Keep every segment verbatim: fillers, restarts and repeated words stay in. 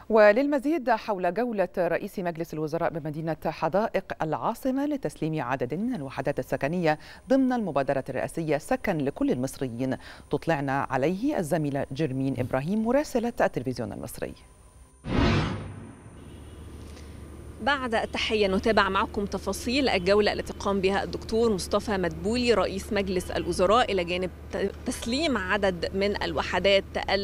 وللمزيد حول جولة رئيس مجلس الوزراء بمدينة حدائق العاصمة لتسليم عدد من الوحدات السكنية ضمن المبادرة الرئاسية سكن لكل المصريين، تطلعنا عليه الزميلة جرمين إبراهيم مراسلة التلفزيون المصري. بعد التحية نتابع معكم تفاصيل الجولة التي قام بها الدكتور مصطفى مدبولي رئيس مجلس الوزراء إلى جانب تسليم عدد من الوحدات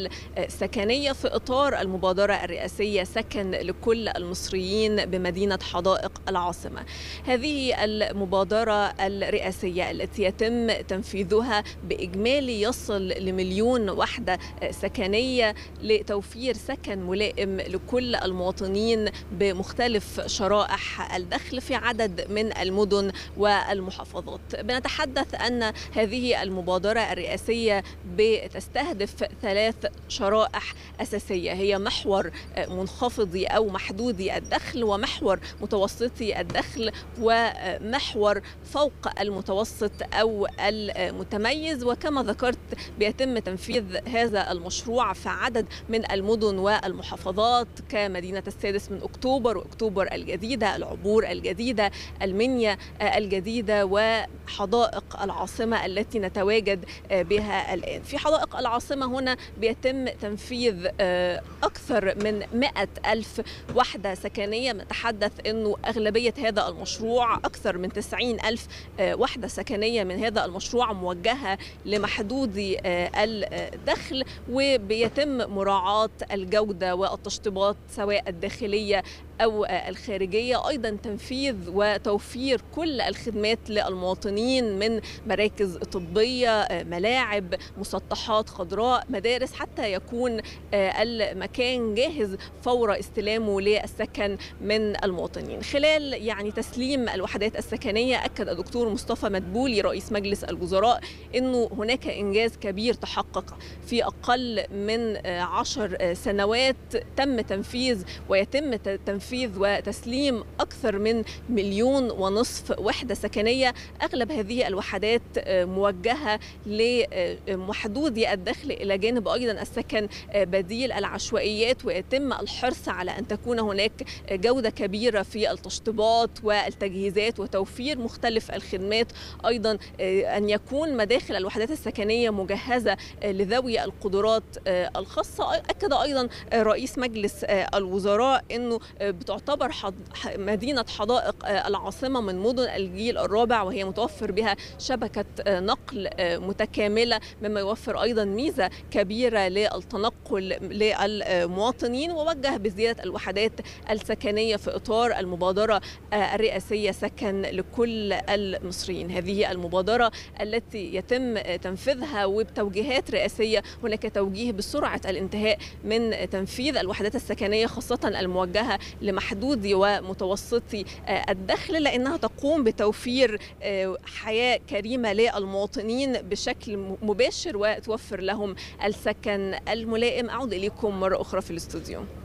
السكنية في إطار المبادرة الرئاسية سكن لكل المصريين بمدينة حدائق العاصمة. هذه المبادرة الرئاسية التي يتم تنفيذها بإجمالي يصل لمليون وحدة سكنية لتوفير سكن ملائم لكل المواطنين بمختلف شرائح الدخل في عدد من المدن والمحافظات. بنتحدث أن هذه المبادرة الرئاسية بتستهدف ثلاث شرائح أساسية، هي محور منخفضي أو محدودي الدخل، ومحور متوسطي الدخل، ومحور فوق المتوسط أو المتميز. وكما ذكرت بيتم تنفيذ هذا المشروع في عدد من المدن والمحافظات كمدينة السادس من أكتوبر وأكتوبر الجديدة، العبور الجديدة، المنيا الجديدة، وحدائق العاصمة التي نتواجد بها الآن. في حدائق العاصمة هنا بيتم تنفيذ أكثر من مئة ألف وحدة سكنية. نتحدث أنه أغلبية هذا المشروع أكثر من تسعين ألف وحدة سكنية من هذا المشروع موجهة لمحدودي الدخل، وبيتم مراعاة الجودة والتشطيبات سواء الداخلية أو الخارجية، أيضا تنفيذ وتوفير كل الخدمات للمواطنين من مراكز طبية، ملاعب، مسطحات خضراء، مدارس، حتى يكون المكان جاهز فور استلامه للسكن من المواطنين. خلال يعني تسليم الوحدات السكنية أكد الدكتور مصطفى مدبولي رئيس مجلس الوزراء أنه هناك إنجاز كبير تحقق في أقل من عشر سنوات. تم تنفيذ ويتم تنفيذ وتسليم أكثر من مليون ونصف وحدة سكنية. أغلب هذه الوحدات موجهة لمحدودي الدخل إلى جانب أيضا السكن بديل العشوائيات، ويتم الحرص على أن تكون هناك جودة كبيرة في التشطيبات والتجهيزات وتوفير مختلف الخدمات. أيضا أن يكون مداخل الوحدات السكنية مجهزة لذوي القدرات الخاصة. أكد أيضا رئيس مجلس الوزراء أنه بتعتبر حض... مدينة حدائق العاصمة من مدن الجيل الرابع، وهي متوفر بها شبكة نقل متكاملة، مما يوفر أيضا ميزة كبيرة للتنقل للمواطنين. ووجه بزيادة الوحدات السكنية في إطار المبادرة الرئاسية سكن لكل المصريين. هذه المبادرة التي يتم تنفيذها وبتوجيهات رئاسية. هناك توجيه بسرعة الانتهاء من تنفيذ الوحدات السكنية خاصة الموجهة لمحدودي ومتوسطي الدخل، لأنها تقوم بتوفير حياة كريمة للمواطنين بشكل مباشر وتوفر لهم السكن الملائم. أعود إليكم مرة أخرى في الاستوديو.